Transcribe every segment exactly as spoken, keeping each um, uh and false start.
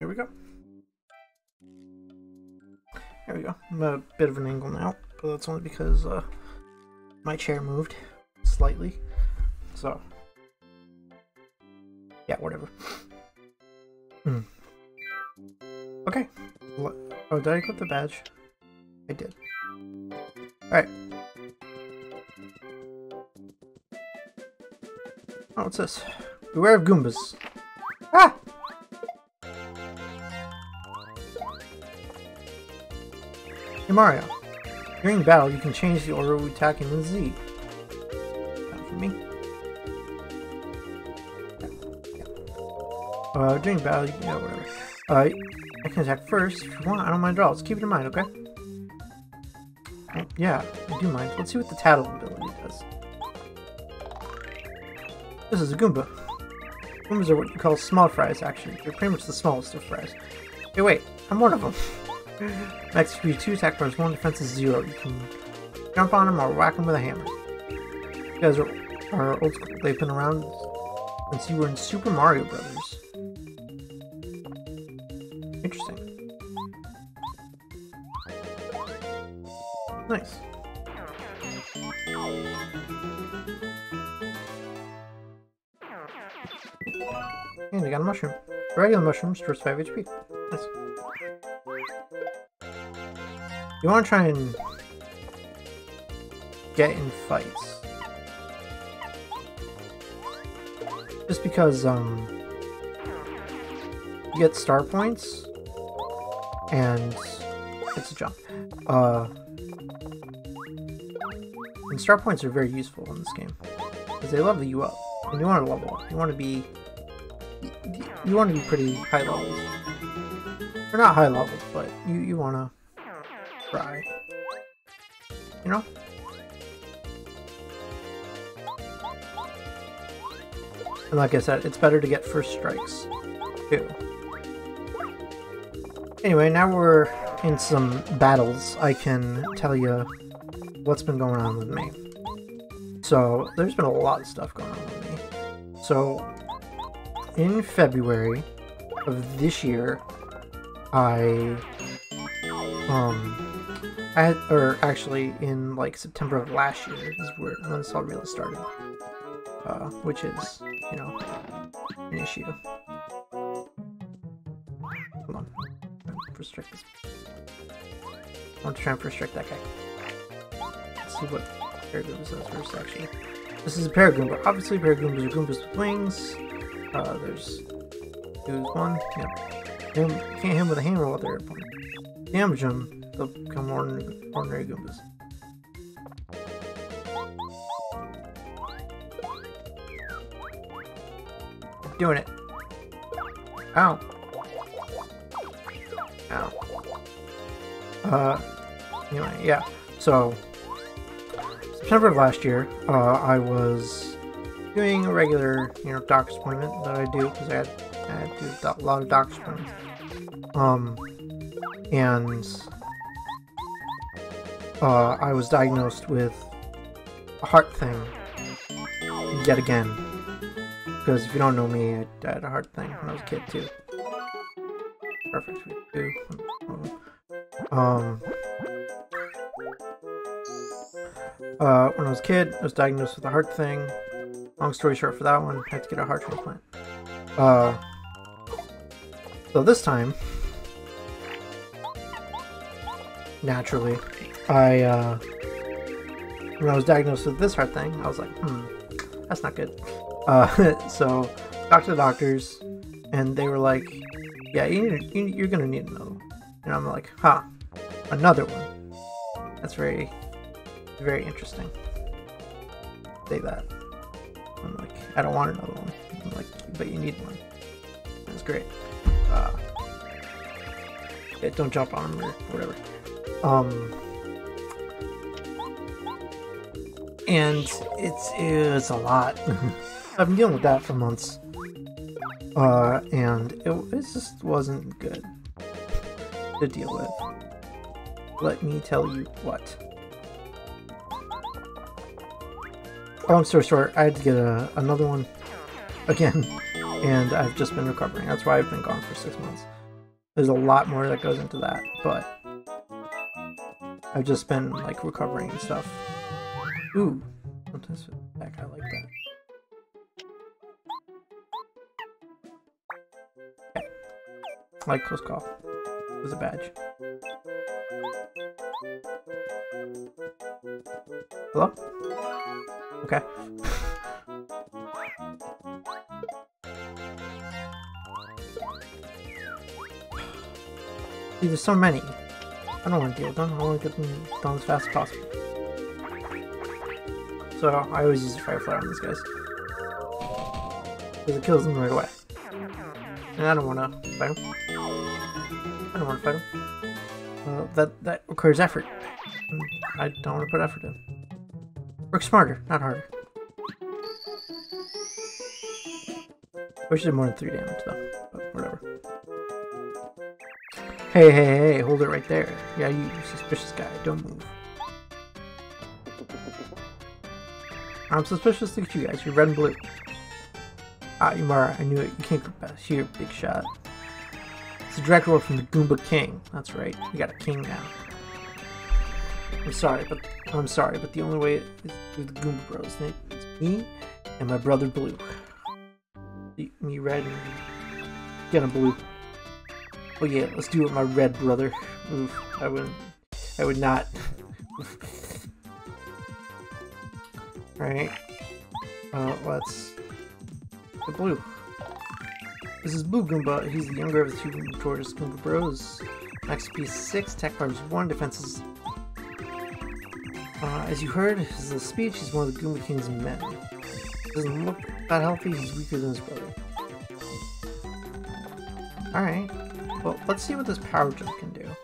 Here we go. There we go. I'm at a bit of an angle now, but that's only because uh, my chair moved slightly. So, yeah, whatever. Mm. Okay. Oh, did I equip the badge? I did. Alright. Oh, what's this? Beware of Goombas. Ah! Hey Mario. During battle, you can change the order of attacking with Z. Not for me. Yeah. Yeah. Uh, during battle, you can, yeah, whatever. Uh, I can attack first if you want. I don't mind at all. Just keep it in mind, okay? Oh, yeah, I do mind. Let's see what the Tattle ability does. This is a Goomba. Goombas are what you call small fries, actually. They're pretty much the smallest of fries. Hey, wait, I'm one of them. Max H P two, attack bonus one, defense is zero. You can jump on them or whack them with a hammer. You guys are, are old school. They've been around since you were in Super Mario Brothers. Interesting. Nice. And you got a mushroom. Regular mushroom restores five H P. Nice. You want to try and get in fights. Just because, um, you get star points, and it's a jump. Uh, and star points are very useful in this game, because they level you up, and you want to level up. You want to be, you want to be pretty high levels. Or not high levels, but you, you want to try. You know? And like I said, it's better to get first strikes, too. Anyway, now we're in some battles. I can tell you what's been going on with me. So, there's been a lot of stuff going on with me. So, in February of this year, I, um, I had, or actually in like September of last year is where when this all really started, uh, which is, you know, an issue. Hold on, restrict this. I want to try and restrict that guy. Let's see what Paragoomba says first, actually. This is a Paragoomba. Obviously, Paragoombas are Goombas with wings. Uh, there's, there's one, yeah. You can't hit him with a hammer while they're at point. Damage them, they'll become ordinary, ordinary Goombas. I'm doing it. Ow. Ow. Uh, anyway, yeah. So, September of last year, uh, I was doing a regular, you know, doctor's appointment that I do because I had, I had to do a lot of doctor's appointments. Um, and uh, I was diagnosed with a heart thing yet again. Because if you don't know me, I, I had a heart thing when I was a kid too. Perfect. Um, uh, when I was a kid, I was diagnosed with a heart thing. Long story short for that one, I had to get a heart transplant. Uh, so this time, naturally, I, uh, when I was diagnosed with this heart thing, I was like, hmm, that's not good. Uh, so, talked to the doctors, and they were like, yeah, you need, you, you're gonna need another one. And I'm like, huh, another one. That's very, very interesting. Say that. I'm like, I don't want another one. I'm like, but you need one. That's great. Uh, yeah, don't jump on them or whatever. Um, and it's it's a lot. I've been dealing with that for months. Uh, and it, it just wasn't good to deal with. Let me tell you what. Long story short, I had to get a, another one again, and I've just been recovering. That's why I've been gone for six months. There's a lot more that goes into that, but I've just been like recovering and stuff. Ooh, sometimes back I like that. Okay. I like close call. There's a badge. Hello? Okay. See, there's so many. I don't want to deal with them. I want to get them done as fast as possible. So I always use the fire flower on these guys. Because it kills them right away. And I don't want to fight them. I don't want to fight them. Uh, that, that requires effort. And I don't want to put effort in. Work smarter, not harder. Wish it did more than three damage though, but whatever. Hey, hey, hey, hold it right there. Yeah, you suspicious guy, don't move. I'm suspicious, look at you guys, you're red and blue. Ah, Umara, I knew it, you can't go past here, big shot. It's a direct roll from the Goomba King, that's right, we got a king now. I'm sorry, but I'm sorry, but the only way is through the Goomba Bros. It's me and my brother Blue. Me red and get a blue. Oh yeah, let's do it with my red brother. Oof, I wouldn't. I would not. Alright. Uh, let's... The blue. This is Blue Goomba. He's the younger of the two notorious Goomba Bros. Max P is six, attack power is one, defense is... Uh, as you heard, his speech, he's one of the Goomba King's men. Doesn't look that healthy, he's weaker than his brother. Alright. Well, let's see what this power jump can do.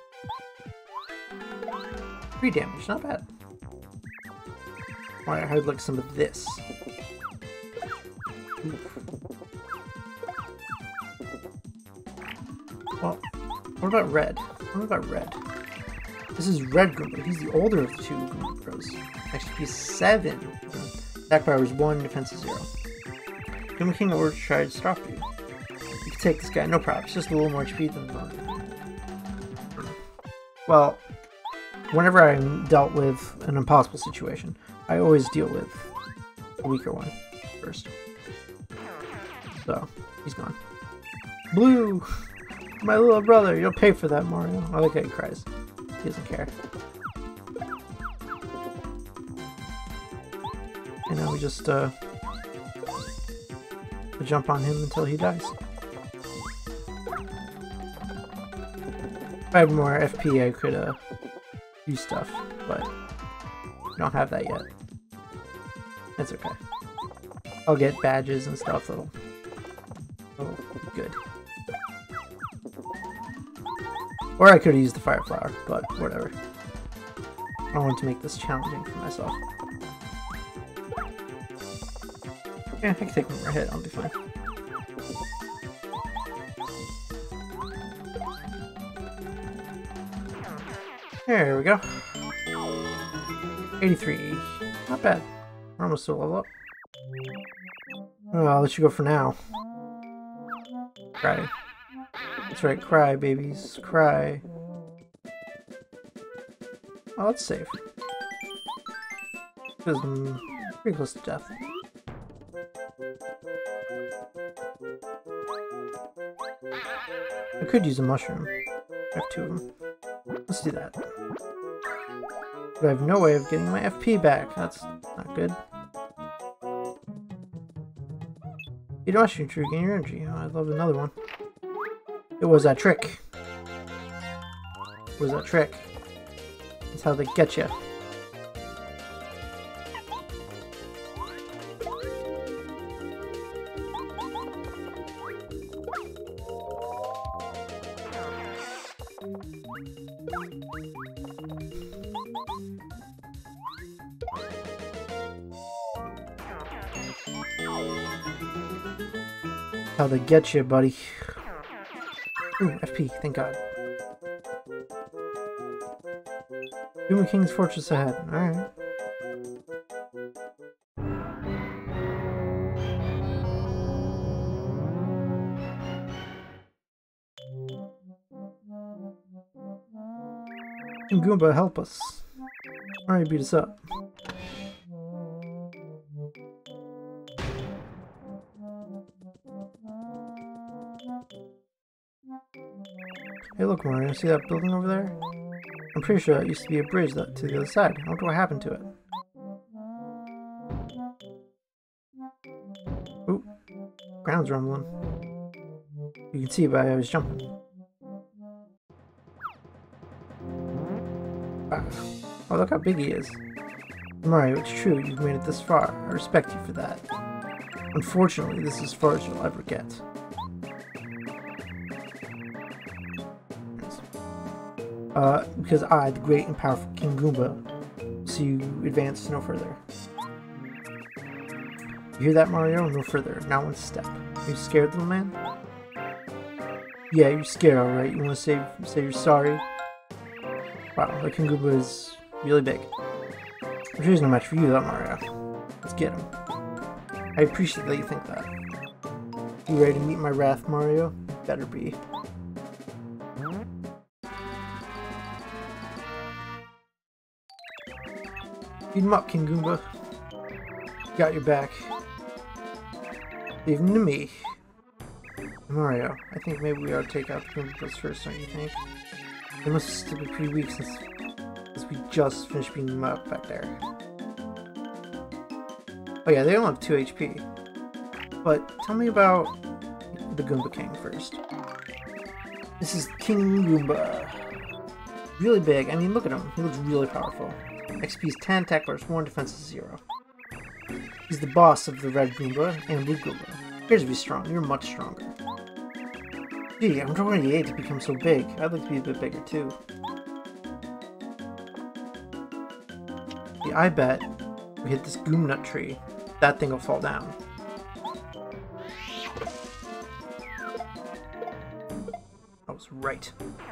Three damage, not bad. Alright, I'd like some of this. Oof. Well, what about red? What about red? This is Red Goomba. He's the older of the two Goomba Bros. Actually, he's seven. Attack power is one, defense is zero. Goomba King will try to stop you. You can take this guy, no problem. It's just a little more H P than the... Well, whenever I'm dealt with an impossible situation, I always deal with a weaker one first. So, he's gone. Blue! My little brother, you'll pay for that, Mario. I like how he cries. He doesn't care. And now we just, uh... jump on him until he dies. If I had more F P, I could, uh... do stuff, but... I don't have that yet. That's okay. I'll get badges and stuff that'll... Oh, good. Or I could have used the fire flower, but whatever. I want to make this challenging for myself. Yeah, I can take one more hit, I'll be fine. There we go. eighty-three. Not bad. We're almost to level up. Oh, I'll let you go for now. Cry. That's right, cry, babies. Cry. Oh, that's safe. Because I'm pretty close to death. I could use a mushroom. I have two of them. Let's do that. But I have no way of getting my F P back. That's not good. You don't shoot to regain your energy. Oh, I'd love another one. It was that trick. It was that trick. That's how they get you. How they get you, buddy. Ooh, F P, thank God. Goomba King's Fortress ahead. Alright. King Goomba, help us. Mario beat us up. Hey look, Mario, see that building over there? I'm pretty sure that used to be a bridge that to the other side. I wonder what happened to it. Ooh, ground's rumbling. You can see by I was jumping. Wow. Oh, look how big he is. Mario, it's true, you've made it this far. I respect you for that. Unfortunately, this is as far as you'll ever get. Uh, because I, the great and powerful King Goomba, see you advance no further. You hear that, Mario? No further. Not one step. Are you scared, little man? Yeah, you're scared, alright. You want to say, say you're sorry? Wow, the King Goomba is really big. I'm sure he's no match for you, though, Mario. Let's get him. I appreciate that you think that. You ready to meet my wrath, Mario? Better be. Beat him up, King Goomba. Got your back. Leave him to me. Mario, I think maybe we ought to take out the Goombas first, don't you think? They must still be pretty weak since, since we just finished beating them up back there. Oh yeah, they only have two H P. But tell me about the Goomba King first. This is King Goomba. Really big. I mean, look at him. He looks really powerful. X P is ten, attack bar is one, defense is zero. He's the boss of the Red Goomba and Blue Goomba. Appears to be strong. You're much stronger. Gee, I'm twenty-eight to become so big. I'd like to be a bit bigger too. Yeah, I bet we hit this Goomnut tree, that thing will fall down. I was right.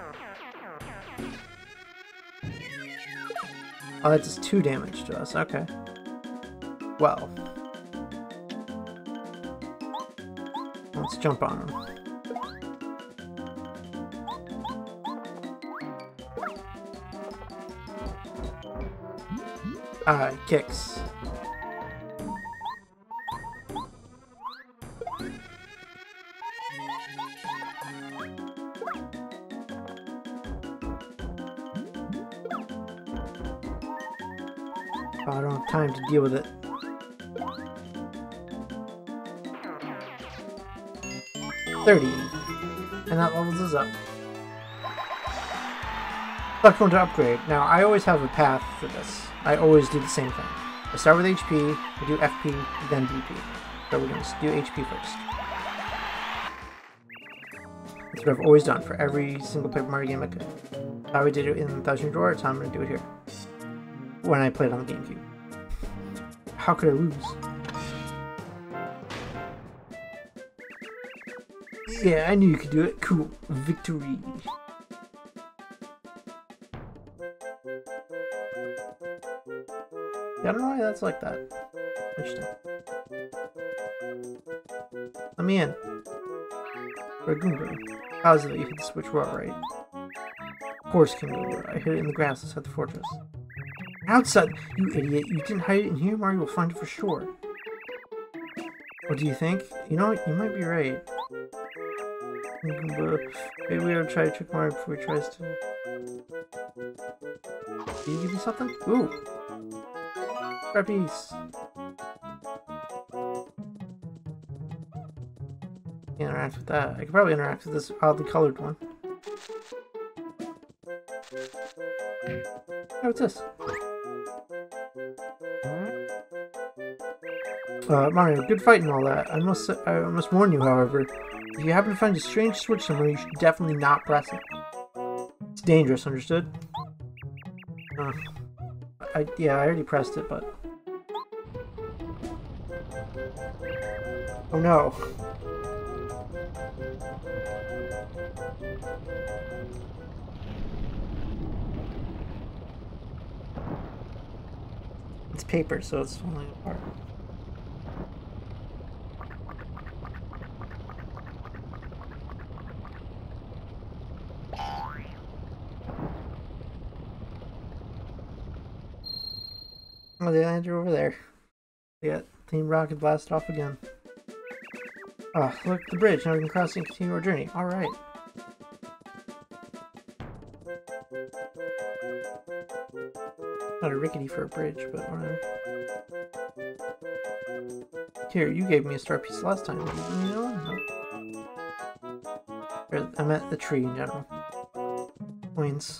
Oh, that does two damage to us. Okay. Well. Let's jump on him. Ah, he kicks. Oh, I don't have time to deal with it. thirty. And that levels us up. Select one to upgrade. Now, I always have a path for this. I always do the same thing. I start with H P, I do F P, then D P. So we're going to do H P first. That's what I've always done for every single Paper Mario game I could. How I did it in Thousand Year Door, that's how I'm going to do it here. When I played on the GameCube. How could I lose? Yeah, I knew you could do it. Cool. Victory. Yeah, I don't know why that's like that. Interesting. Let me in. Red Goomba. How is it that you hit the switch well, right? Of course, King Goomba. I hid it in the grass inside the fortress. Outside! You idiot! You didn't hide it in here? Mario will find it for sure. What do you think? You know what? You might be right. Maybe we ought to try to trick Mario before he tries to... Did you give me something? Ooh! Piece. Interact with that. I could probably interact with this oddly colored one. Oh, what's this? Uh, Mario, good fight and all that. I must I must warn you, however, if you happen to find a strange switch somewhere, you should definitely not press it. It's dangerous, understood? Uh, I yeah, I already pressed it, but... Oh no. It's paper, so it's falling apart. Oh, they landed over there. They got Team Rocket blast off again. Ah, oh, look, the bridge. Now we can cross and continue our journey. Alright. Not a rickety for a bridge, but whatever. Here, you gave me a star piece last time. You know? No. I meant the tree in general. Coins.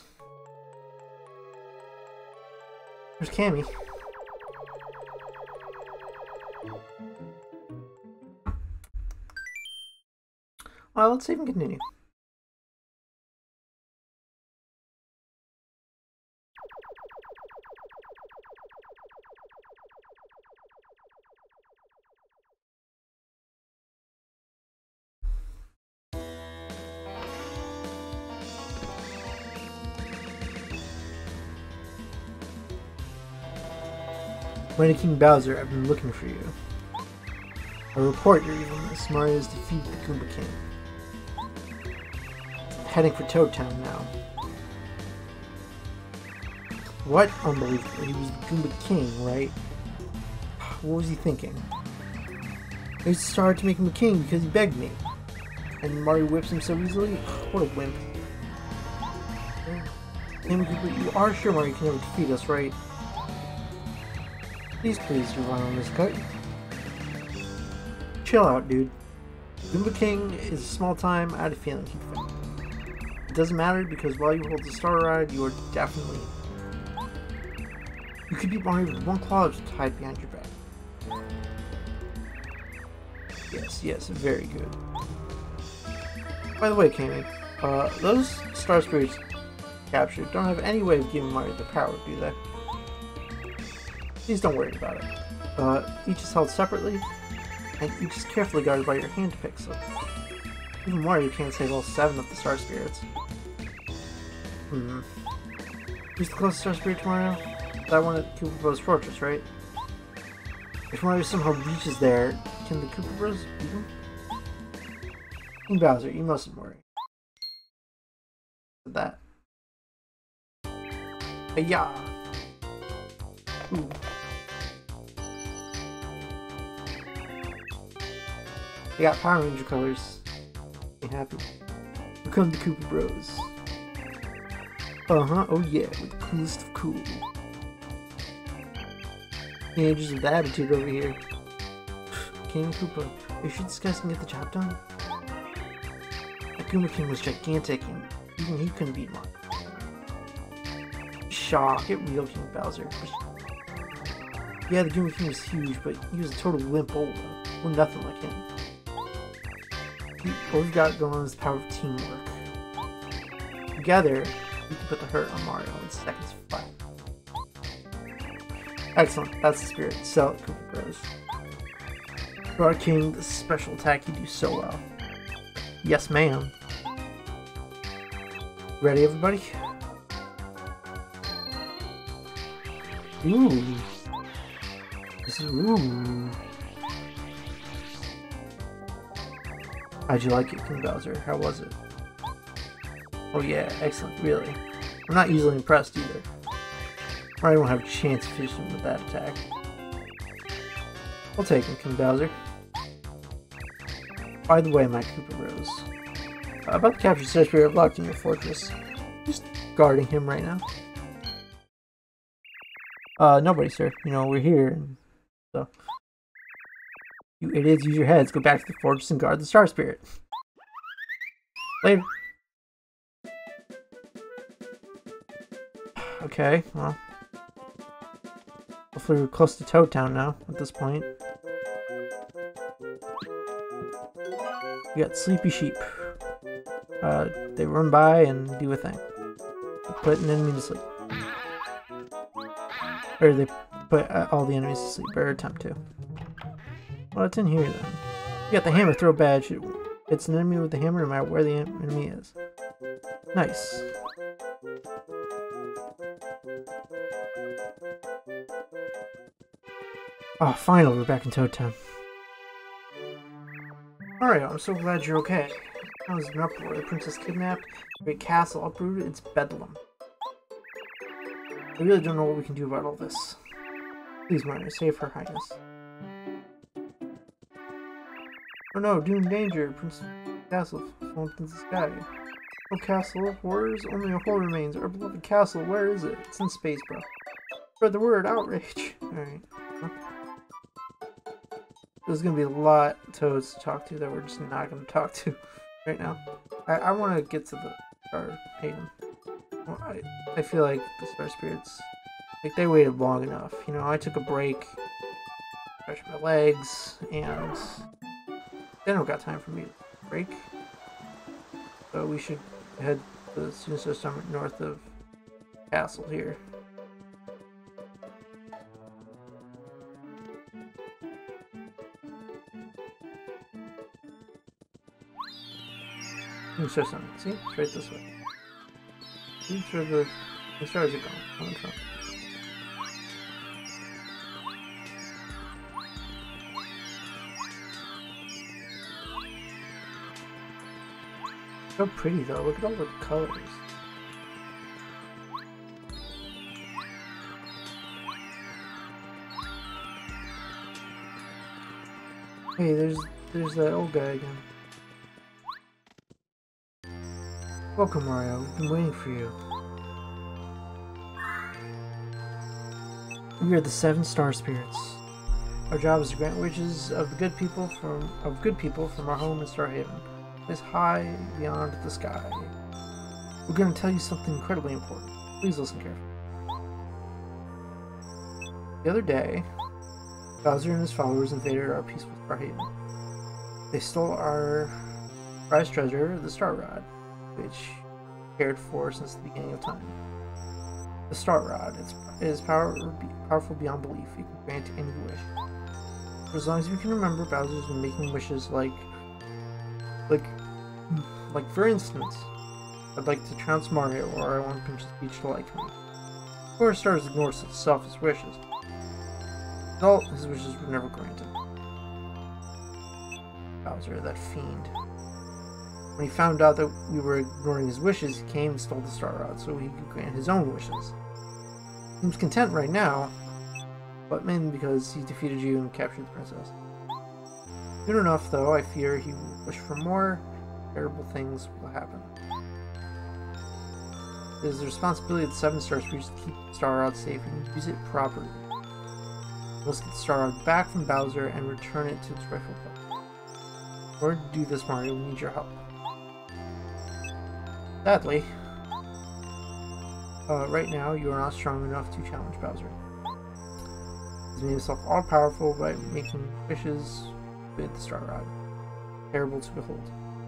There's Cammy. Well, let's save and continue. Mighty King Bowser, I've been looking for you. I report your evilness. Mario has defeated the Goomba King. Heading for Toad Town now. What? Unbelievable. He was the Goomba King, right? What was he thinking? I used to start to make him a king because he begged me. And Mario whips him so easily? What a wimp. You are sure Mario can never defeat us, right? Please, please, you're wrong on this cut. Chill out, dude. Goomba King is a small time, I had a feeling he'd fail. It doesn't matter because while you hold the Star Ride, you are definitely... You could beat Mario with one claw just tied behind your back. Yes, yes, very good. By the way, Cammy, uh, those Star Spirits captured don't have any way of giving Mario the power, do they? Please don't worry about it. Uh, each is held separately, and each is carefully guarded by your hand pick, so even Mario can't save all seven of the Star Spirits. Hmm. Who's the closest Star Spirit to Mario? That one at Koopa Bros Fortress, right? If Mario somehow reaches there, can the Koopa Bros beat him? King Bowser, you mustn't worry. That. Hey-ya! Ooh. They got Power Ranger colors. Be happy. Welcome to Koopa Bros. Uh-huh, oh yeah, with the coolest of cool. Teenagers with attitude over here. King Koopa, are you sure this guys can get the job done? The Goomba King was gigantic and even he couldn't beat Mario. Shock, get real, King Bowser. Yeah, the Goomba King was huge, but he was a total limp old. We're nothing like him. What we've got going on is the power of teamwork. Together, we can put the hurt on Mario in seconds flat. Excellent, that's the spirit. Sell it, Koopa Bros. For our king, the special attack you do so well. Yes, ma'am. Ready, everybody? Ooh. This is ooh. How'd you like it, King Bowser? How was it? Oh yeah, excellent, really. I'm not easily impressed either. I won't have a chance to finish him with that attack. I'll take him, King Bowser. By the way, my Koopa Bros. Uh, about to capture Star Spirit locked in your fortress. Just guarding him right now. Uh, nobody, sir. You know, we're here, and so... You idiots, use your heads, go back to the fortress and guard the Star Spirit. Later. Okay, well. Hopefully we're close to Toad Town now, at this point. We got Sleepy Sheep. Uh, they run by and do a thing. They put an enemy to sleep. Or they put uh, all the enemies to sleep, or attempt to. Well, it's in here then. You got the hammer throw badge. It's an enemy with the hammer no matter where the enemy is. Nice. Oh, finally, we're back in Toad Town. Alright, I'm so glad you're okay. I was an uproar. The princess kidnapped, the great castle uprooted, it's bedlam. I really don't know what we can do about all this. Please, Mario, save Her Highness. Oh no, Doom danger! Prince Castle falling into the sky. No castle of horrors, only a hole remains. Our beloved castle, where is it? It's in space, bro. Spread the word, outrage! Alright. Huh? There's gonna be a lot of Toads to talk to that we're just not gonna talk to right now. I, I wanna get to the Star Haven. I, I feel like the Star Spirits, like, they waited long enough. You know, I took a break, stretched my legs, and they don't got time for me to break. So we should head to the student system north of Castle here. Student system, see? Straight this way. See where the, the stars are going. Coming from. So pretty though, look at all the colors. Hey, there's there's that old guy again. Welcome, Mario. We've been waiting for you. We are the Seven Star Spirits. Our job is to grant wishes of the good people from of good people from our home in Star Haven. Is high beyond the sky. We're going to tell you something incredibly important. Please listen carefully. The other day, Bowser and his followers invaded our peaceful Star Haven. They stole our prized treasure, the Star Rod, which we cared for since the beginning of time. The Star Rod it's, is power, powerful beyond belief. You can grant any wish. For as long as we can remember, Bowser's been making wishes like Like, like for instance, I'd like to trounce Mario, or I want Princess Peach to like me. Of course, Stars ignore such selfish wishes. All his wishes were never granted. Bowser, that fiend. When he found out that we were ignoring his wishes, he came and stole the Star Rod so he could grant his own wishes. Seems content right now, but mainly because he defeated you and captured the princess. Soon enough, though, I fear he will wish for more. Terrible things will happen. It is the responsibility of the Seven Star Spirits to keep the Star Rod safe and use it properly. We must get the Star Rod back from Bowser and return it to its rightful place. In order to do this, Mario, we need your help. Sadly, uh, right now you are not strong enough to challenge Bowser. He's made himself all-powerful by making wishes with the Star Rod. Terrible to behold.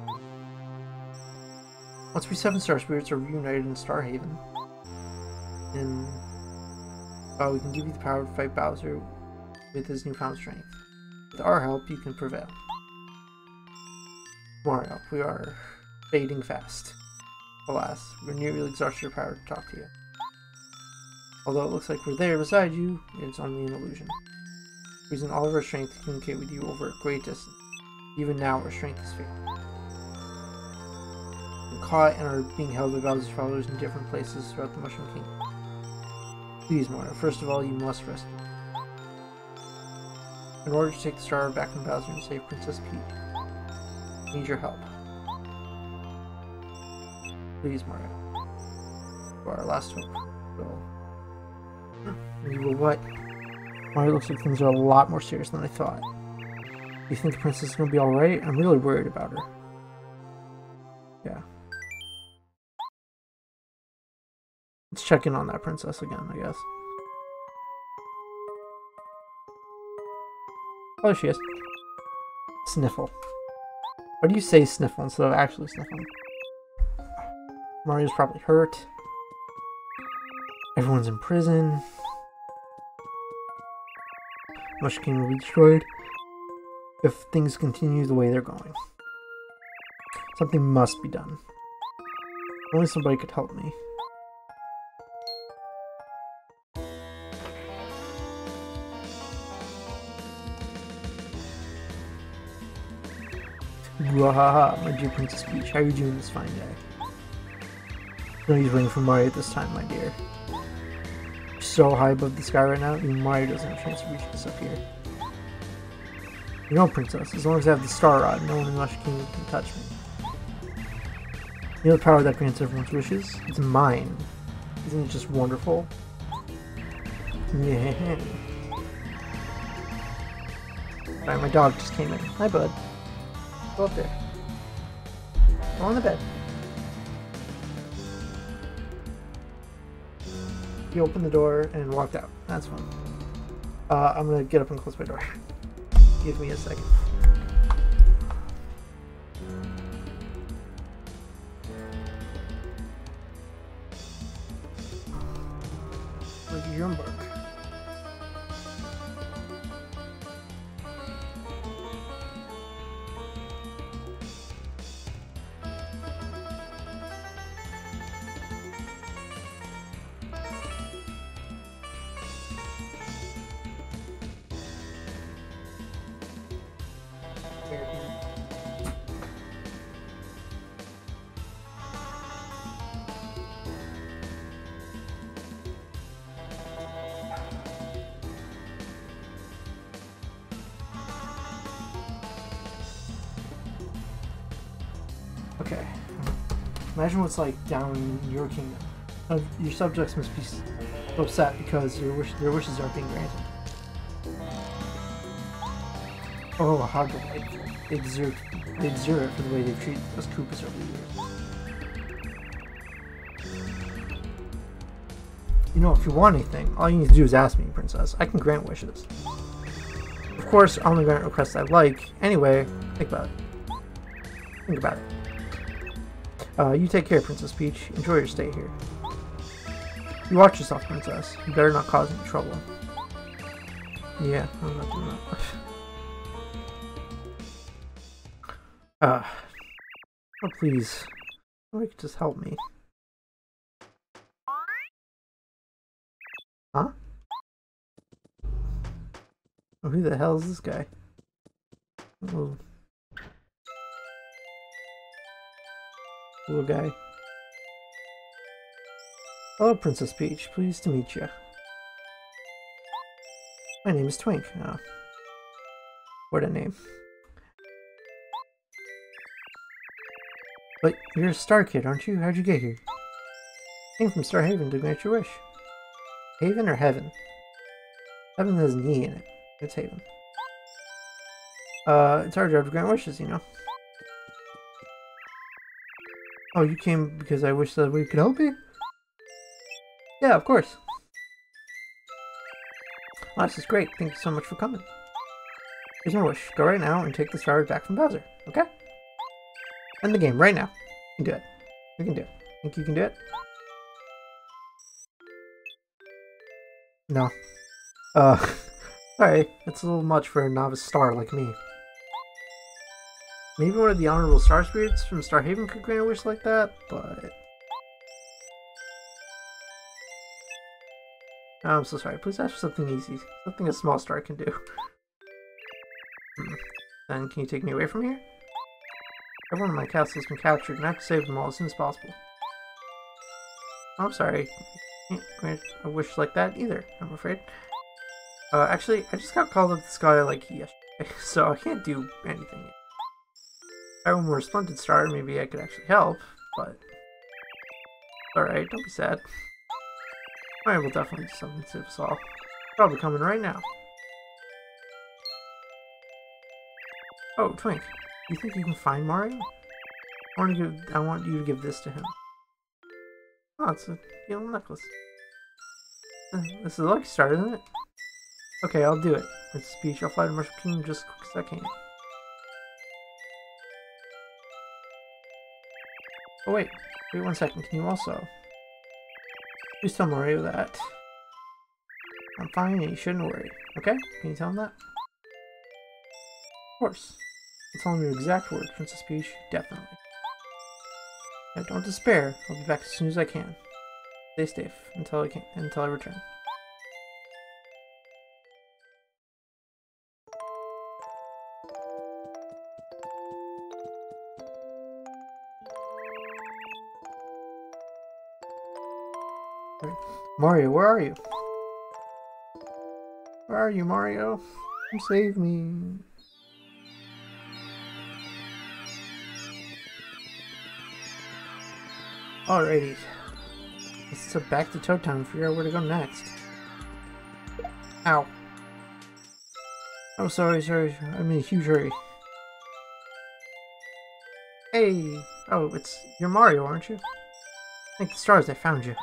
Once we Seven Star Spirits are reunited in Star Haven, then uh, we can give you the power to fight Bowser with his newfound strength. With our help, you can prevail. Mario, we are fading fast. Alas, we're nearly exhausted your power to talk to you. Although it looks like we're there beside you, it's only an illusion. We're using all of our strength to communicate with you over a great distance. Even now, our strength is failing. We're caught and are being held by Bowser's followers in different places throughout the Mushroom Kingdom. Please, Mario, first of all, you must rescue. In order to take the star back from Bowser and save Princess Peach, we need your help. Please, Mario. You are our last hope. So, we will what? Mario, looks like things are a lot more serious than I thought. Do you think the princess is going to be alright? I'm really worried about her. Yeah. Let's check in on that princess again, I guess. Oh, there she is. Sniffle. Why do you say sniffle instead of actually sniffling? Mario's probably hurt. Everyone's in prison. Mushroom Kingdom will be destroyed if things continue the way they're going. Something must be done. Only somebody could help me. Wahaha, my dear Princess Peach, how are you doing this fine day? No use waiting for Mario at this time, my dear. so high above the sky right now, even Mario doesn't have a chance to reach this up here. You know, Princess, as long as I have the Star Rod, no one in Mushroom Kingdom can touch me. You know the power that grants everyone's wishes? It's mine. Isn't it just wonderful? Yeah. Sorry, my dog just came in. Hi, bud. Go up there. Go on the bed. He opened the door and walked out. That's fun. Uh, I'm gonna get up and close my door. Give me a second. Look at your book. Okay. Imagine what's like down in your kingdom. Uh, your subjects must be so upset because your wish their wishes aren't being granted. Oh, how delightful. They deserve they deserve it for the way they've treated us Koopas over the years. You know, if you want anything, all you need to do is ask me, Princess. I can grant wishes. Of course, I only grant requests I like. Anyway, think about it. Think about it. Uh, you take care, Princess Peach. Enjoy your stay here. You watch yourself, Princess. You better not cause any trouble. Yeah, I'm not doing that. uh, oh, please. Oh, you could just help me. Huh? Oh, who the hell is this guy? Oh. Little guy. Hello, Princess Peach. Pleased to meet you. My name is Twink. Oh. What a name. But you're a Star Kid, aren't you? How'd you get here? Came from Star Haven to grant your wish. Haven or Heaven? Heaven has an E in it. It's Haven. Uh, it's our job to grant wishes, you know. Oh, you came because I wish that we could help you? Yeah, of course. Oh, this is great. Thank you so much for coming. Here's my wish. Go right now and take the star back from Bowser, okay? End the game right now. You can do it. You can do it. Think you can do it? No. Uh, sorry. That's a little much for a novice star like me. Maybe one of the honorable star spirits from Star Haven could grant a wish like that, but... Oh, I'm so sorry. Please ask for something easy. Something a small star can do. Hmm. Then can you take me away from here? Everyone in my castle has been captured, and I have to save them all as soon as possible. Oh, I'm sorry. I can't grant a wish like that either, I'm afraid. Uh, actually, I just got called up to the sky like yesterday, so I can't do anything yet. If I were a splendid star, maybe I could actually help, but... Alright, don't be sad. Alright, we'll definitely do something to save us all. Probably coming right now. Oh, Twink, do you think you can find Mario? I want, to give, I want you to give this to him. Oh, it's a yellow necklace. Uh, this is a lucky star, isn't it? Okay, I'll do it. Princess Peach, I'll fly to Mushroom Kingdom just as quick as I can. Oh wait, wait one second, can you also... Please tell Mario that I'm fine and you shouldn't worry, okay? Can you tell him that? Of course. I'll tell him your exact words, Princess Peach, definitely. Now don't despair, I'll be back as soon as I can. Stay safe until I can until I return. Mario, where are you? Where are you, Mario? Come save me. Alrighty. Let's head back to Toad Town and figure out where to go next. Ow. Oh, sorry, sorry. I'm in a huge hurry. Hey! Oh, it's... You're Mario, aren't you? Thank the stars I found you.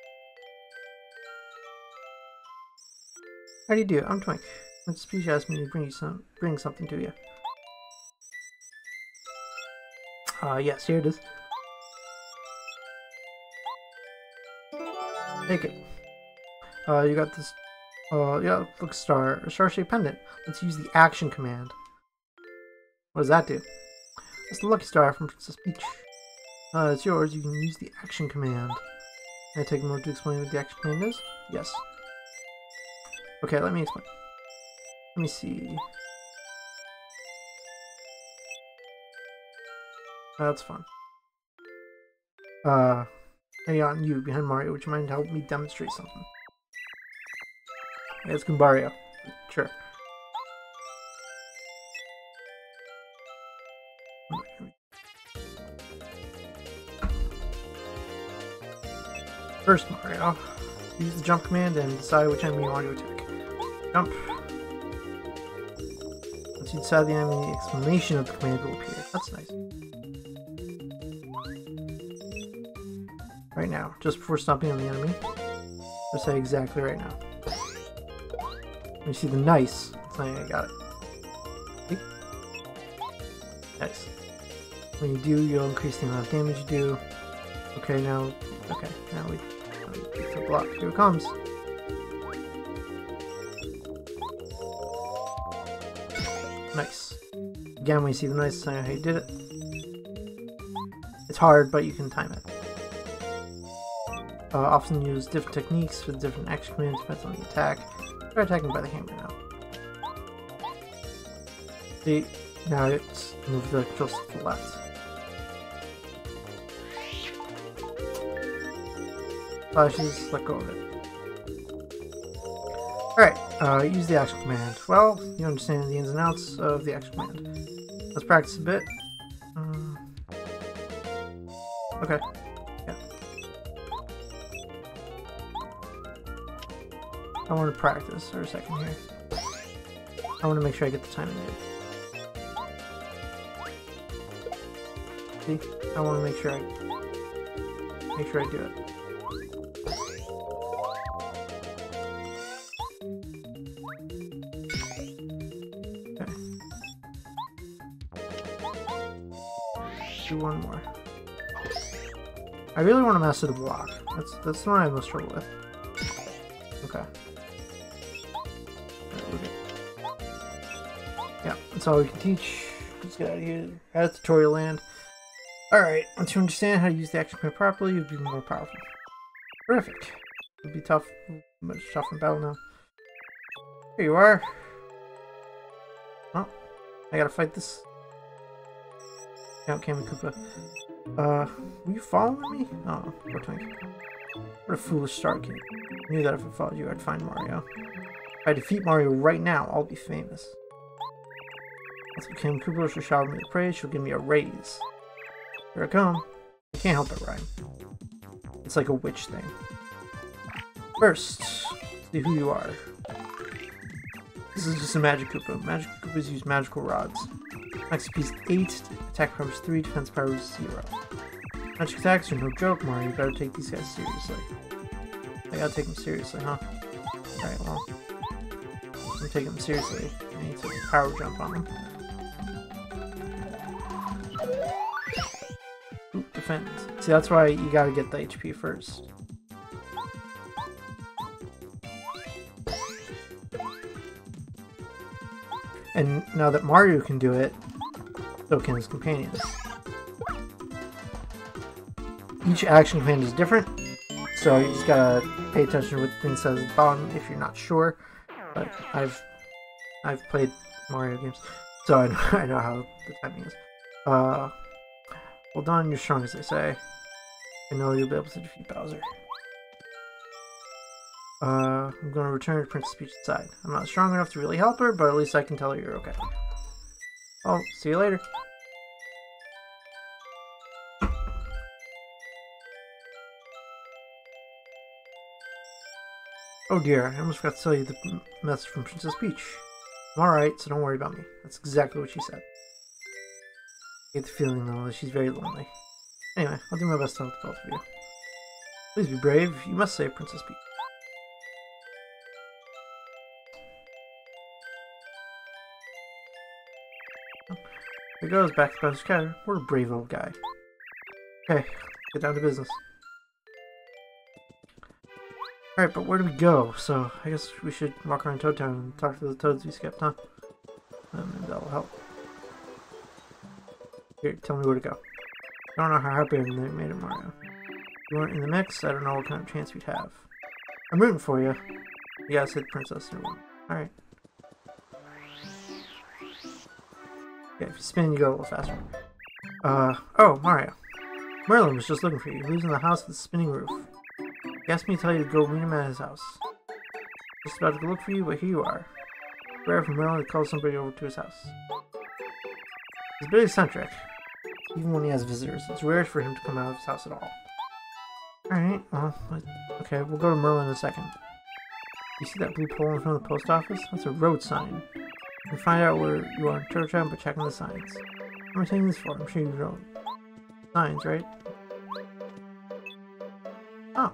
How do you do? I'm Twink. Mister Peach asked me to bring you some, bring something to you. Uh, yes, here it is. Take it. Uh, you got this, uh, yeah, look, star, a star-shaped pendant. Let's use the action command. What does that do? It's the lucky star from Princess Peach. Uh, it's yours. You can use the action command. Can I take a moment to explain what the action command is? Yes. Okay, let me explain. Let me see. Oh, that's fun. Uh, hey, on you behind Mario, would you mind helping me demonstrate something? Yeah, it's Goombario. Sure. First, Mario, use the jump command and decide which enemy you want to attack. Jump. Once you decide the enemy, the exclamation of the command will appear. That's nice. Right now, just before stomping on the enemy. Let's say exactly right now. You see the nice. It's like I got it. See? Nice. When you do, you'll increase the amount of damage you do. Okay, now. Okay, now we. It's a block. Here it comes. Nice. Again, when you see the nice, I know how you did it. It's hard, but you can time it. Uh, often use different techniques with different action commands, depends on the attack. Try attacking by the hammer now. See, now it's move the controls to the left. Flashes, let go of it. Alright, uh, use the action command. Well, you understand the ins and outs of the action command. Let's practice a bit. Um, okay. Yeah. I want to practice for a second here. I want to make sure I get the timing good. See? I want to make sure I make sure I do it. Do one more. I really want to master the block. That's that's the one I have most trouble with. Okay. Right, we're good. Yeah, that's all we can teach. Let's get out of here. Out of tutorial land. Alright, once you understand how to use the action command properly, you'll be more powerful. Terrific. It'll be tough, much tougher in battle now. Here you are. Oh, I gotta fight this. Count Kammy Koopa. Uh, were you following me? Oh, poor Twink. What a foolish start, kid. I knew that if I followed you, I'd find Mario. If I defeat Mario right now, I'll be famous. Once Kammy Koopa she'll shower me with praise, she'll give me a raise. Here I come. I can't help it rhyme. It's like a witch thing. First, see who you are. This is just a Magic Koopa. Magic Koopas use magical rods. Max P is eight, attack power is three, defense power is zero. Magic attacks are no joke, Mario. You better take these guys seriously. I gotta take them seriously, huh? Alright, well. I'm gonna take them seriously. I need to power jump on them. Ooh, defense. See, that's why you gotta get the H P first. And now that Mario can do it, so can his companions. Each action command is different, so you just gotta pay attention to what things says at the bottom if you're not sure. But I've I've played Mario games, so I know, I know how the timing is. Uh, well done, you're strong as they say. I know you'll be able to defeat Bowser. Uh, I'm going to return to Princess Peach's side. I'm not strong enough to really help her, but at least I can tell her you're okay. Oh, see you later. Oh dear, I almost forgot to tell you the message from Princess Peach. I'm alright, so don't worry about me. That's exactly what she said. I get the feeling, though, that she's very lonely. Anyway, I'll do my best to help both of you. Please be brave. You must save Princess Peach. There goes, back to Bowser's Castle. What a brave old guy. Okay, get down to business. Alright, but where do we go? So, I guess we should walk around Toad Town and talk to the toads we skipped, huh? Um, maybe that'll help. Here, tell me where to go. I don't know how happy I made it, Mario. If you weren't in the mix, I don't know what kind of chance we'd have. I'm rooting for you. Yeah, said Princess Number One. Alright. Yeah, if you spin, you go a little faster. Uh, oh, Mario. Merlin was just looking for you. He lives in the house with the spinning roof. He asked me to tell you to go meet him at his house. Just about to go look for you, but here you are. It's rare for Merlin to call somebody over to his house. He's a bit eccentric. Even when he has visitors, it's rare for him to come out of his house at all. Alright, well, okay, we'll go to Merlin in a second. You see that blue pole in front of the post office? That's a road sign. You can find out where you are in Turtle Town by checking the signs. What am I taking this for? I'm sure you know. Signs, right? Oh.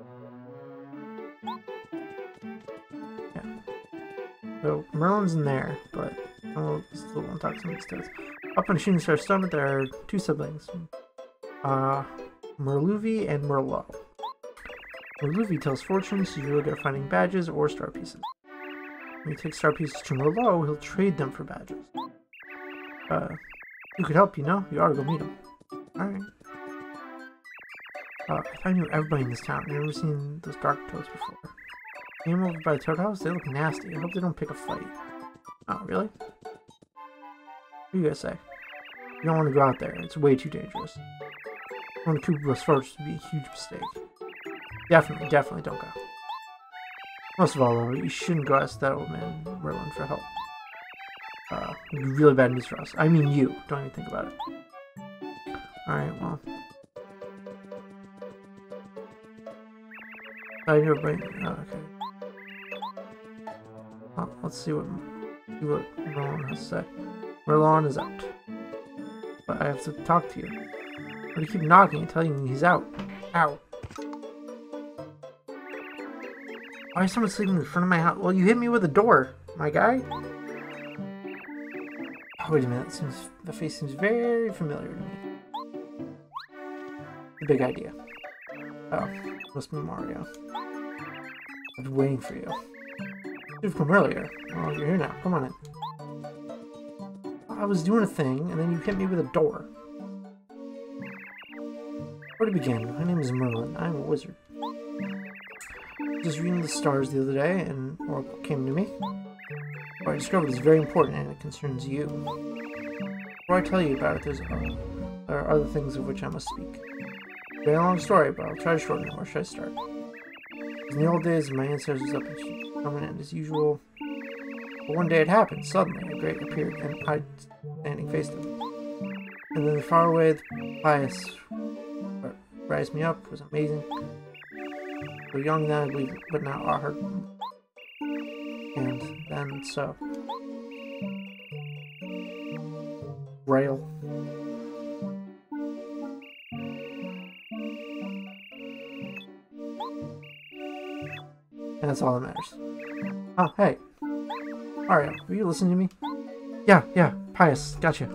Yeah. So, Merlin's in there, but I will still want to talk to some of these toads. Up on Shooting Star Summit, there are two siblings. Uh, Merluvi and Merlot. Merluvi tells fortunes, so you're really good at finding badges or star pieces. When you take star pieces to Merlot, he'll trade them for badges. Uh, you could help, you know? You ought to go meet him. Alright. Uh, I thought I knew everybody in this town. I've never seen those dark toads before. Came over by the Toad House? They look nasty. I hope they don't pick a fight. Oh, really? What do you guys say? You don't want to go out there. It's way too dangerous. Going to Koopa Bros first would be a huge mistake. Definitely, definitely don't go. Most of all, though, you shouldn't go ask that old man Merlin for help. Uh, it'd be really bad news for us. I mean you. Don't even think about it. Alright, well. I knew everybody. Oh, okay. Well, let's see what, see what Merlin has to say. Merlin is out. But I have to talk to you. Why do you keep knocking and telling me he's out? Ow. Why is someone sleeping in front of my house? Well, you hit me with a door, my guy. Oh, wait a minute. It seems, the face seems very familiar to me. The big idea. Oh, must be Mario. I've been waiting for you. You've come earlier. Well, you're here now. Come on in. I was doing a thing, and then you hit me with a door. Where to begin? My name is Merlin. I'm a wizard. Just reading the stars the other day, and Oracle came to me. What I discovered is very important, and it concerns you. Before I tell you about it, there's, uh, there are other things of which I must speak. Very long story, but I'll try to shorten it. Where should I start? In the old days, my ancestors up in Covenant as usual. But one day it happened. Suddenly, a great appeared, and I standing faced him. And then far away, the pious raised me up. It was amazing. So young then, I believe, but now I heard. And then so. Rail. And that's all that matters. Oh, hey. Mario, will you listen to me? Yeah, yeah, Pius, gotcha.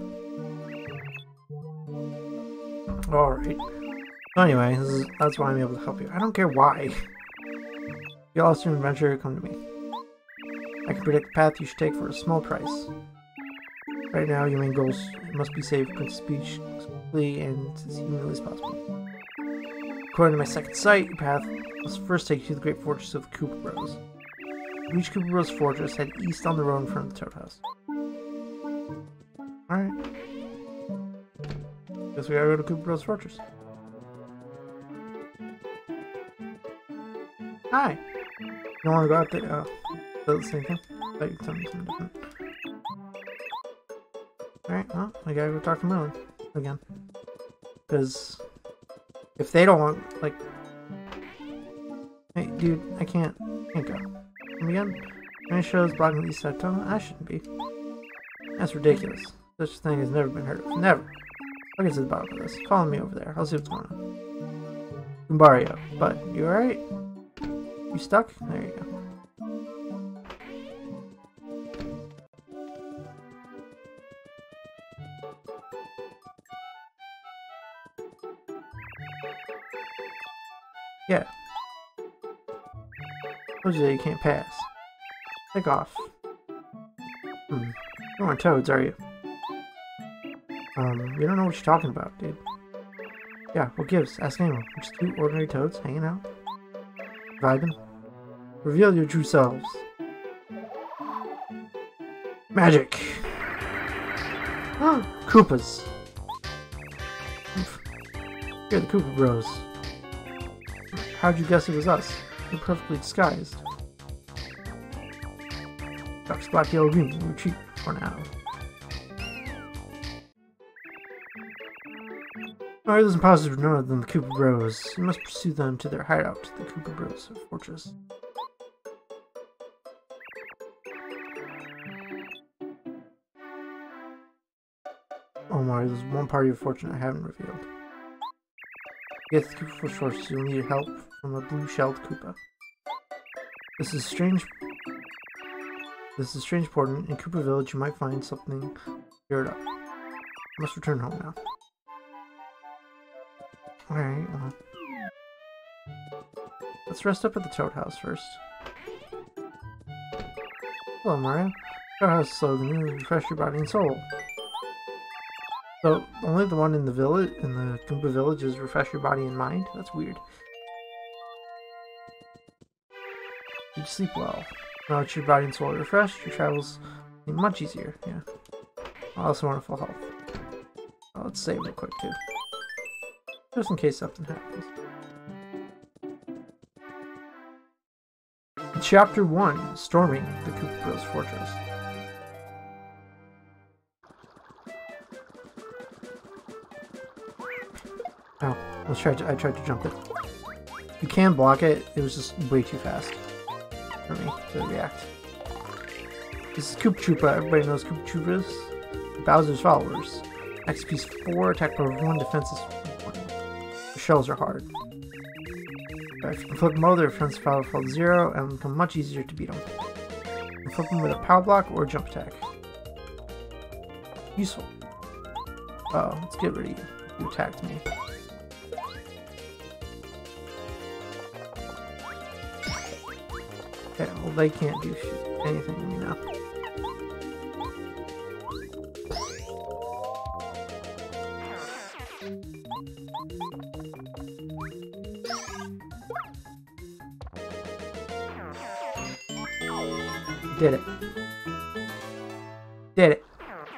Alright. So anyway, this is, that's why I'm able to help you. I don't care why. If you lost your adventure, come to me. I can predict the path you should take for a small price. Right now, your main goals must be save Princess Peach as quickly and as humanly as possible. According to my second sight, your path must first take you to the great fortress of the Koopa Bros. To reach Koopa Bros Fortress, head east on the road in front of the Toad House. Alright. Guess we gotta go to Koopa Bros Fortress. Hi. don't want to go out there? Oh, is that the same thing? I thought you told me something different. Alright, well, I gotta go talk to Merlin again. Because if they don't want, like... Hey, dude, I can't, can't go. Come again? Any shows blocking the east side tunnel? I shouldn't be. That's ridiculous. Such a thing has never been heard of. Never. I'll get to the bottom of this. Follow me over there. I'll see what's going on. Goombario, bud, you alright? You stuck? There you go. Yeah. Told you that you can't pass. Take off. Hmm. You aren't toads, are you? Um, we don't know what you're talking about, dude. Yeah, what gives? Ask anyone. We're just two ordinary toads hanging out. Vibing. Reveal your true selves. Magic! Koopas! You're the Koopa Bros. How'd you guess it was us? We're perfectly disguised. Dark Spot Yellow Green, retreat for now. Alright, those imposters were none other than the Koopa Bros. You must pursue them to their hideout, the Koopa Bros fortress. Oh my, there's one part of your fortune I haven't revealed. To get to the Koopa fortress, you'll need help from a blue-shelled Koopa. This is strange. This is a strange portent. In Koopa Village, you might find something geared up. You must return home now. Alright, well. Let's rest up at the Toad House first. Hello, Mario. Toad House slogan is refresh your body and soul. So, only the one in the village, in the Koopa Village, is refresh your body and mind? That's weird. Did you sleep well? Now that your body and soul are refreshed, your travels will be much easier. Yeah. I also want a full health. Oh, let's save real quick, too. Just in case something happens. Chapter one, Storming the Koopa Bros Fortress. Oh, let's try to, I tried to jump it. You can block it, it was just way too fast for me to react. This is Koopa Troopa, everybody knows Koopa Troopas. Bowser's followers. X P's four, attack power one, defense is one. The shells are hard. If you can flip them over, their defense power falls zero and become much easier to beat them. You can flip them with a power block or a jump attack. Useful. Uh oh, let's get rid of you. You attacked me. Okay, well they can't do shit, anything to me now. Did it. Did it.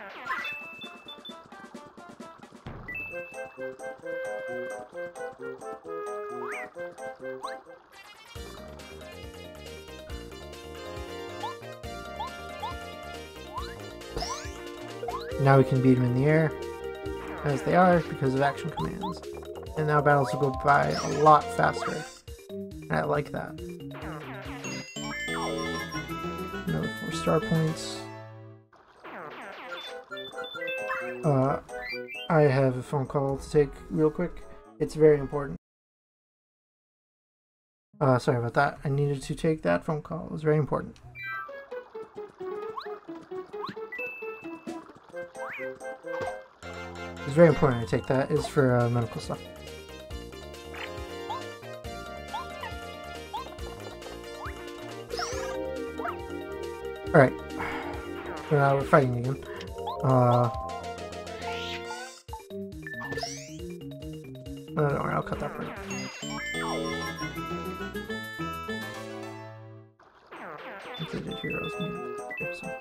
Now we can beat them in the air, as they are, because of action commands. And now battles will go by a lot faster. And I like that. Another four star points. Uh, I have a phone call to take real quick. It's very important. Uh, sorry about that. I needed to take that phone call. It was very important. It's very important I take that. It's for uh, medical stuff. Alright. So now we're fighting again. Uh... No, don't worry, I'll cut that part. Completed heroes. Okay, so.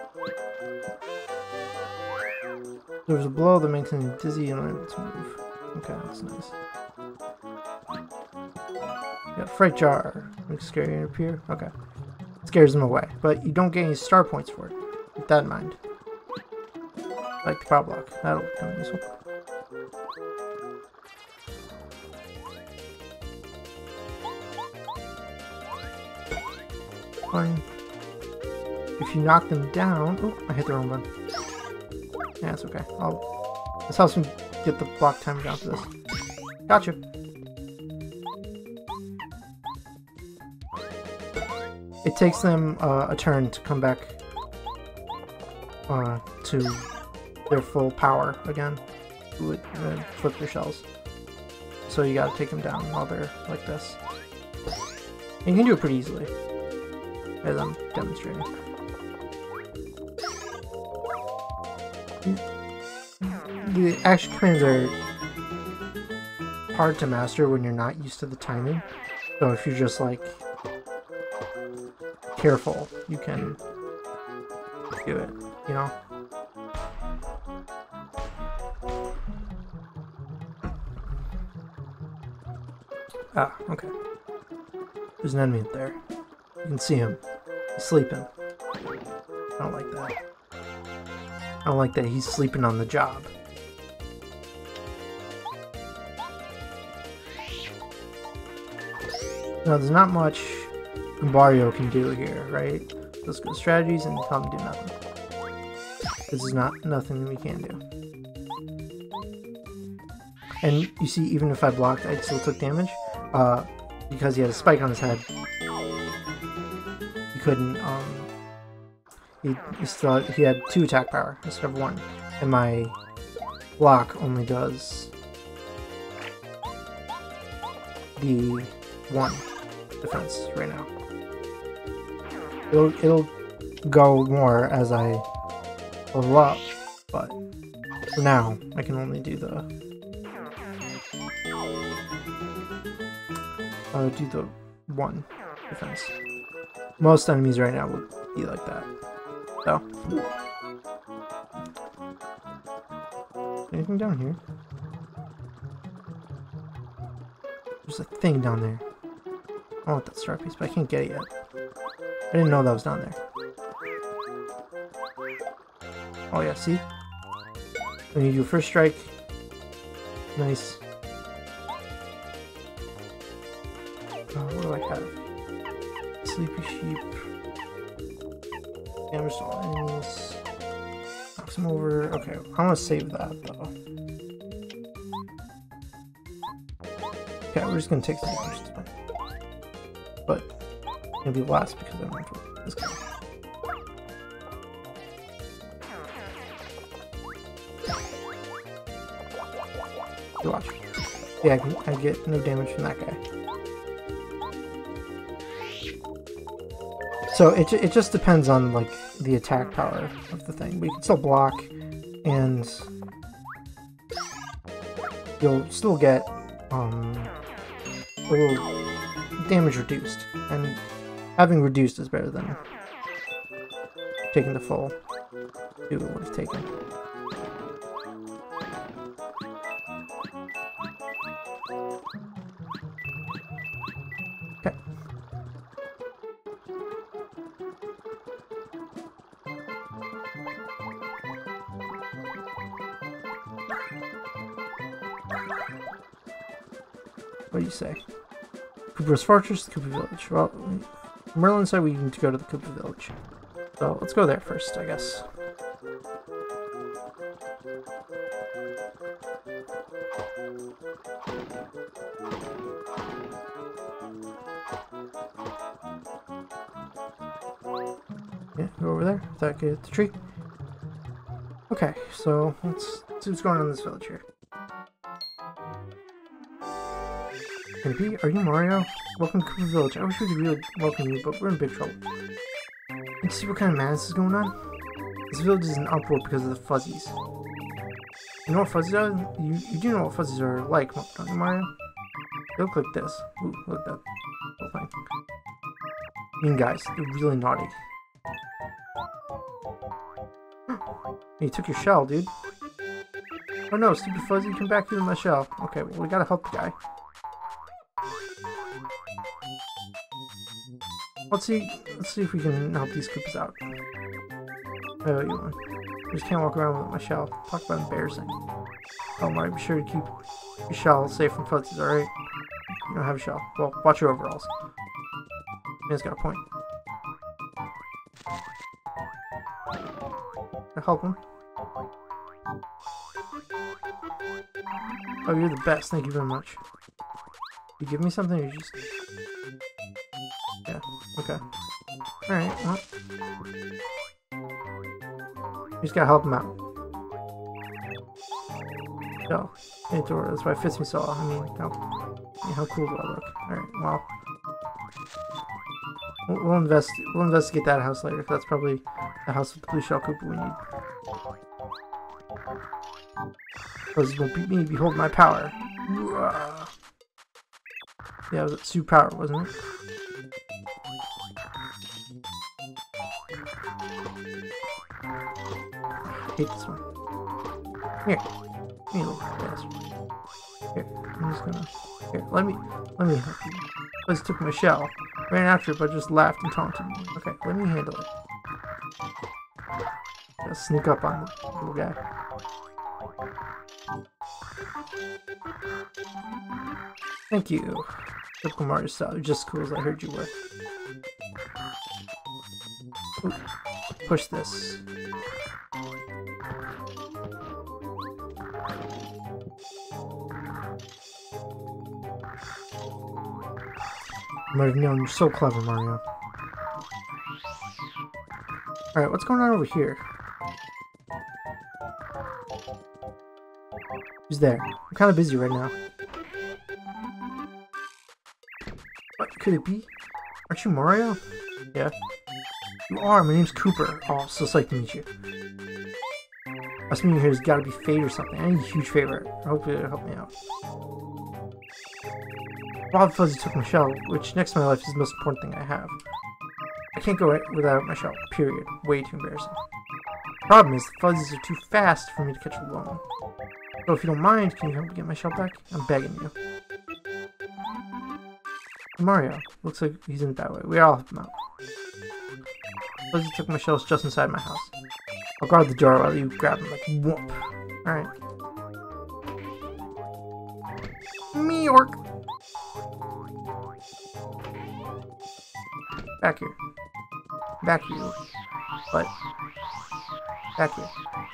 There's a blow that makes him dizzy and unable to move. Okay, that's nice. Yeah, Fright Jar. Looks scary up here. Okay. Scares them away. But you don't get any star points for it. Keep that in mind. Like the power block. That'll come in useful. Fine. If you knock them down... Oh, I hit the wrong button. Yeah, it's okay. I'll... This helps me get the block timer down for this. Gotcha. It takes them uh, a turn to come back uh, to their full power again. Would uh, flip their shells. So you gotta take them down while they're like this. And you can do it pretty easily, as I'm demonstrating. The action commands are hard to master when you're not used to the timing. So if you're just like careful, you can do it, you know? Ah, okay. There's an enemy up there. You can see him. He's sleeping. I don't like that. I don't like that he's sleeping on the job. Now, there's not much Goombario can do here, right? Let's go to strategies and tell him to do nothing. This is not nothing we can do. And you see, even if I blocked, I still took damage. Uh, because he had a spike on his head. He couldn't, um... He, he still he had two attack power instead of one. And my block only does the one defense right now. It'll, it'll go more as I level up, but for now, I can only do the uh, do the one defense. Most enemies right now would be like that. So, anything down here? There's a thing down there. I want that star piece, but I can't get it yet. I didn't know that was down there. Oh yeah, see? When you do first strike, nice. Uh, what do I have? Sleepy Sheep. Damage to all enemies. Knocks him over. Okay, I want to save that though. Okay, we're just gonna take some damage. But it's gonna be less because I'm going for this guy. You watch. Yeah, I, can, I get no damage from that guy. So it, it just depends on like the attack power of the thing. We can still block, and you'll still get um, a little damage reduced, and having reduced is better than taking the full do it would have taken. Okay. What do you say? Koopa's Fortress, the Koopa Village. Well, Merlin said we need to go to the Koopa Village. So let's go there first, I guess. Yeah, go over there. If I could hit the tree. Okay, so let's see what's going on in this village here. Can it be? Are you Mario? Welcome to Koopa Village. I wish we could really welcome you, but we're in big trouble. You see what kind of madness is going on? This village is in uproar because of the fuzzies. You know what fuzzies are? You, you do know what fuzzies are like, don't you, Mario? They look like this. Ooh, look at that whole thing. Mean guys, they're really naughty. You took your shell, dude. Oh no, stupid fuzzy, come back here with my shell. Okay, well we gotta help the guy. Let's see. Let's see if we can help these Koopas out. Oh, you want? I just can't walk around with my shell. Talk about embarrassing. Oh, Mario, be sure to keep your shell safe from fuzzies. All right? You don't have a shell. Well, watch your overalls. Man's got a point. Can I help him? Oh, you're the best. Thank you very much. You give me something, or you just... Yeah. Okay. All right. Well, you just gotta help him out. Oh, hey, Dora. That's why it fits me so well. I mean, how, I mean, how cool do I look? All right. Well. We'll, we'll invest. We'll investigate that house later. That's probably the house with the blue shell Koopa we need. Because won't beat me. Behold my power. Yeah, it was at Sue Power, wasn't it? I hate this one. Here, give me a little bastard. Here, I'm just gonna. Here, let me, let me help you. Let's took my shell. Ran after it, but just laughed and taunted me. Okay, let me handle it. Gotta sneak up on the little guy. Thank you. Typical Mario style. You're just as cool as I heard you were. Ooh, push this. I might have known you're so clever, Mario. Alright, what's going on over here? Who's there? I'm kind of busy right now. What could it be? Aren't you Mario? Yeah. You are. My name's Cooper. Oh, so psyched to meet you. Must mean here's got to be fate or something. I need a huge favor. I hope it'll help me out. Bob Fuzzy took my shell, which next to my life is the most important thing I have. I can't go without my shell. Period. Way too embarrassing. Problem is, the fuzzies are too fast for me to catch alone. So if you don't mind, can you help me get my shell back? I'm begging you. Mario. Looks like he's in a bad way. We all help him out. Fuzzy took my shells just inside my house. I'll guard the door while you grab him like whoop. Alright. Me orc. Back here. Back here. But back here.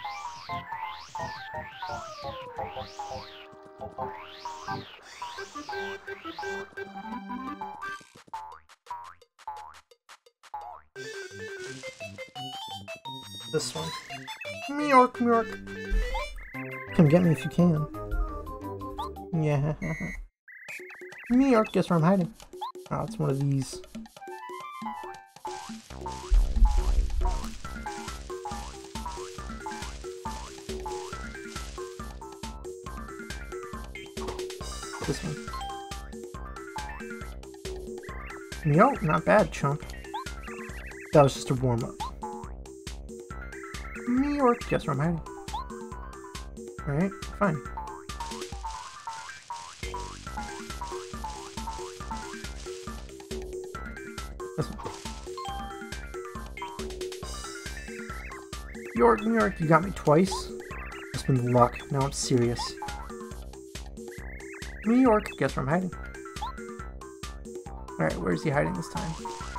This one. Meork, Meork. Come get me if you can. Yeah. Meork, guess where I'm hiding. Oh, it's one of these. This one. Yo, not bad, chump. That was just a warm-up. New York, guess where I'm hiding. Alright, fine. This one. York, New York, you got me twice. It's been luck. Now I'm serious. New York, guess where I'm hiding. Alright, where is he hiding this time?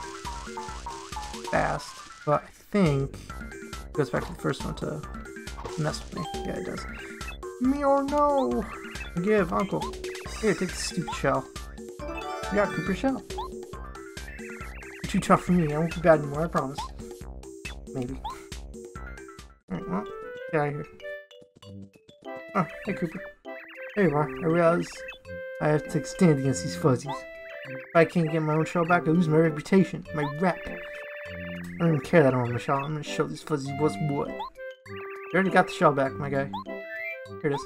Fast, but I think it goes back to the first one to mess with me. Yeah, it does. Me or no! Give, Uncle. Here, take the stupid shell. You got Cooper shell. You're too tough for me. I won't be bad anymore, I promise. Maybe. Alright, well, get out of here. Oh, hey Cooper. There you are. I realize I have to stand against these fuzzies. If I can't get my own shell back, I lose my reputation, my rep. I don't even care that I don't have my shell. I'm gonna show these fuzzies what's what. You already got the shell back, my guy. Here it is.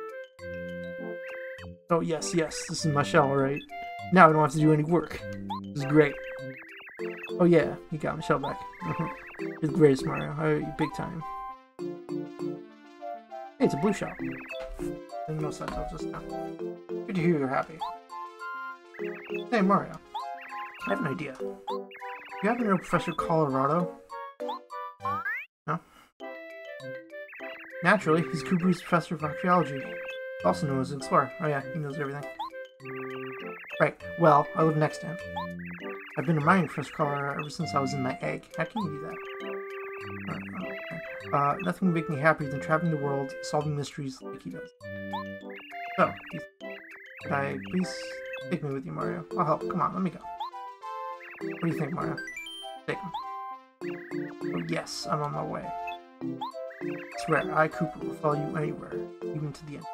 Oh yes, yes, this is my shell, right? Now I don't have to do any work. This is great. Oh yeah, you got my shell back. You're the greatest, Mario. I owe you big time. Hey, it's a blue shell. And no sense, I'll just now. Good to hear you're happy. Hey, Mario. I have an idea. You happen to know Professor Colorado? No? Naturally, he's Kooper's Professor of Archaeology. Also known as an explorer. Oh yeah, he knows everything. Right, well, I live next to him. I've been admiring Professor Colorado ever since I was in my egg. How can you do that? Uh, nothing would make me happier than traveling the world, solving mysteries like he does. So, could I please take me with you, Mario? I'll help. Come on, let me go. What do you think, Mario? Take him. Oh, yes, I'm on my way. I swear, I, Kooper, will follow you anywhere, even to the end.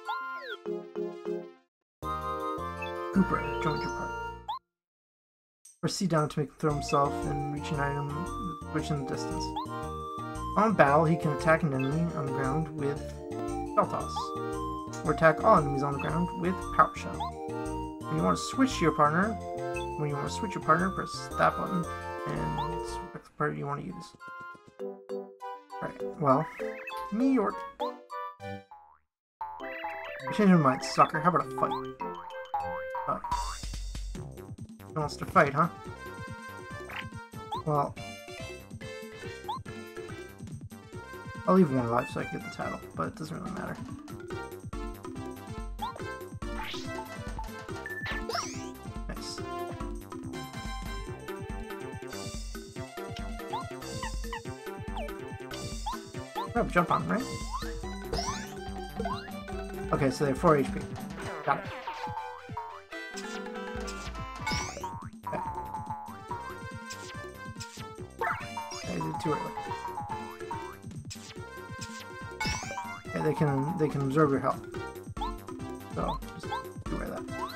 Kooper joined your party. Proceed down to make him throw himself and reach an item which in the distance. On battle, he can attack an enemy on the ground with Shell Toss, or attack all enemies on the ground with Power Shell. When you want to switch your partner, when you want to switch your partner, press that button and select the part you want to use. Right, well, me or... Change my mind, sucker. How about a fight? Uh, he wants to fight, huh? Well, I'll leave one alive so I can get the title, but it doesn't really matter. Nice. Oh, jump on, right? Okay, so they have four H P. Got it. Okay. I did too early. Okay, they can they can absorb your health. So just be aware of that.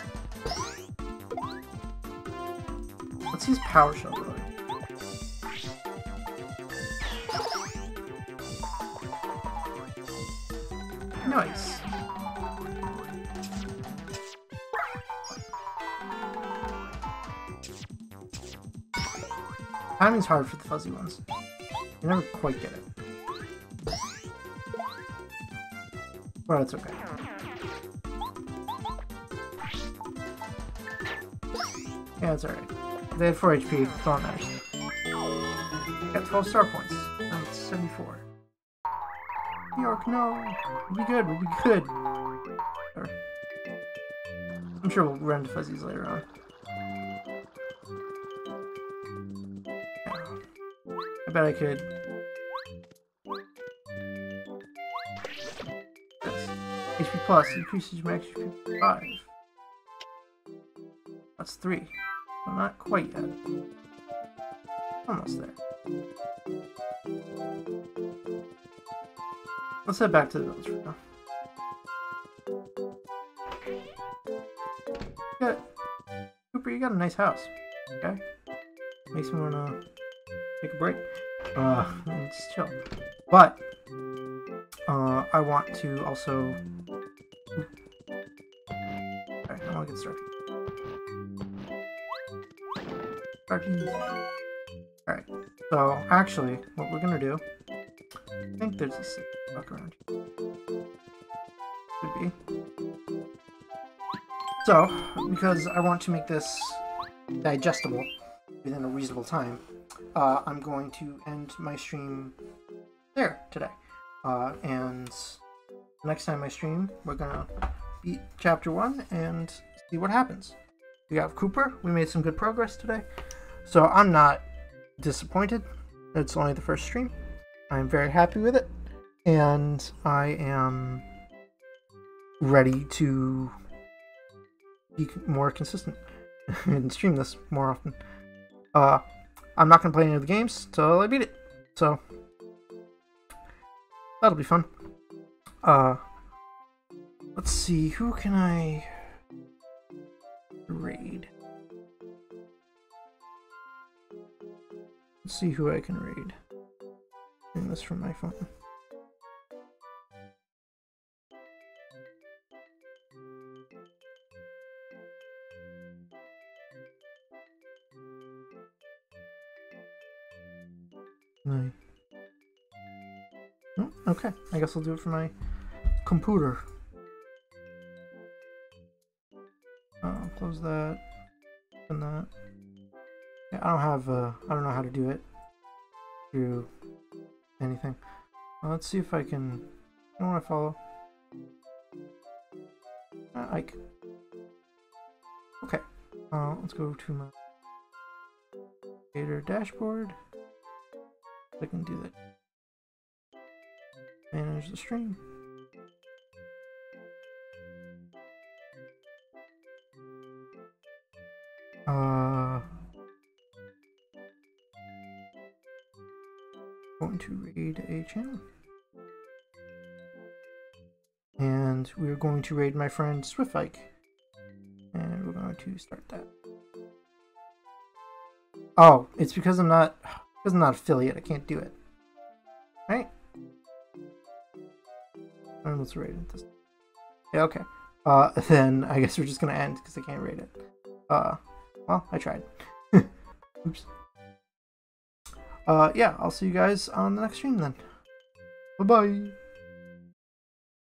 Let's use Power Shell really. Nice. Timing's hard for the fuzzy ones. You never quite get it. But it's okay. Yeah, it's alright. They had four H P, that's all that matters. Got twelve star points. Now it's seventy-four. New York, no! We'll be good, we'll be good. Or, I'm sure we'll run to fuzzies later on. I bet I could. Yes. H P plus increases max H P by five. That's three. Well, not quite yet. Almost there. Let's head back to the village for now. Yeah, Kooper, you got a nice house. Okay, makes me wanna take a break. Uh, and just chill. But uh, I want to also. Alright, I want to get started. Started. Alright, so actually, what we're gonna do. I think there's a sick fuck around here. Could be. So, because I want to make this digestible within a reasonable time, uh, I'm going to end my stream there today. Uh, and next time I stream, we're gonna beat chapter one and see what happens. We have Kooper. We made some good progress today. So I'm not disappointed. It's only the first stream. I'm very happy with it. And I am ready to be more consistent and stream this more often. Uh, I'm not going to play any of the games until I beat it. So that'll be fun. Uh, let's see, who can I raid? Let's see who I can raid. Doing this from my phone. No. Oh, okay, I guess I'll do it from my computer. Uh, close close that. Open that. Yeah, I don't have, uh, I don't know how to do it through anything. Well, let's see if I can, I don't want to follow. Uh, Ike. Okay, uh, let's go to my creator dashboard. I can do that. Manage the stream. Uh, going to raid a channel. And we're going to raid my friend Swiftike. And we're going to start that. Oh, it's because I'm not because I'm not affiliate, I can't do it. Right? And let's rate it this. Yeah, okay. Uh then I guess we're just gonna end because I can't rate it. Uh well, I tried. Oops. Uh yeah, I'll see you guys on the next stream then. Bye bye.